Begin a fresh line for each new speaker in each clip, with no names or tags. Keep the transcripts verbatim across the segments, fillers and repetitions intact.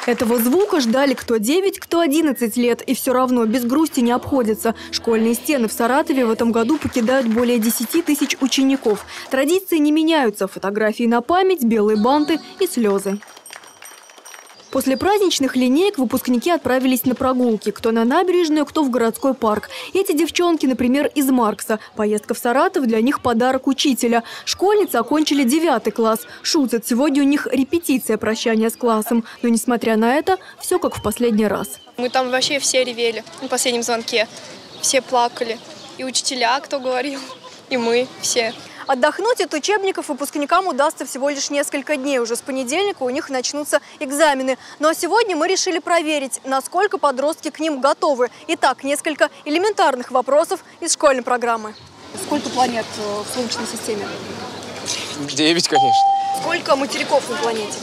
Этого звука ждали кто девять, кто одиннадцать лет. И все равно без грусти не обходится. Школьные стены в Саратове в этом году покидают более десяти тысяч учеников. Традиции не меняются. Фотографии на память, белые банты и слезы. После праздничных линеек выпускники отправились на прогулки. Кто на набережную, кто в городской парк. Эти девчонки, например, из Маркса. Поездка в Саратов для них подарок учителя. Школьницы окончили девятый класс. Шутят, сегодня у них репетиция прощания с классом. Но, несмотря на это, все как в последний раз.
Мы там вообще все ревели на последнем звонке. Все плакали. И учителя, кто говорил, и мы все.
Отдохнуть от учебников выпускникам удастся всего лишь несколько дней. Уже с понедельника у них начнутся экзамены. Ну а сегодня мы решили проверить, насколько подростки к ним готовы. Итак, несколько элементарных вопросов из школьной программы. Сколько планет в Солнечной системе?
Девять, конечно.
Сколько материков на планете?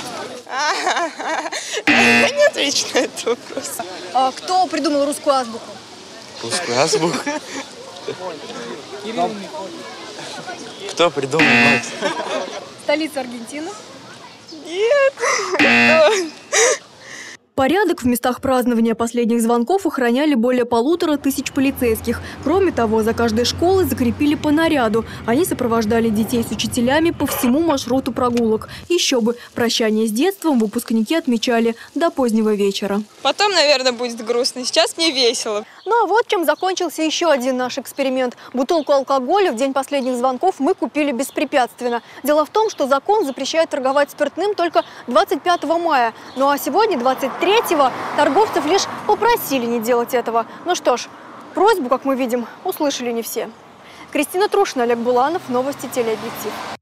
Я не отвечу на этот вопрос.
А кто придумал русскую азбуку?
Русскую азбуку? Кто придумал, Макс?
Столица Аргентины?
Нет.
Порядок в местах празднования последних звонков охраняли более полутора тысяч полицейских. Кроме того, за каждой школой закрепили по наряду. Они сопровождали детей с учителями по всему маршруту прогулок. Еще бы, прощание с детством выпускники отмечали до позднего вечера.
Потом, наверное, будет грустно. Сейчас мне весело.
Ну а вот чем закончился еще один наш эксперимент. Бутылку алкоголя в день последних звонков мы купили беспрепятственно. Дело в том, что закон запрещает торговать спиртным только двадцать пятого мая. Ну а сегодня, двадцать третьего, торговцев лишь попросили не делать этого. Ну что ж, просьбу, как мы видим, услышали не все. Кристина Трушина, Олег Буланов, новости телеобъектив.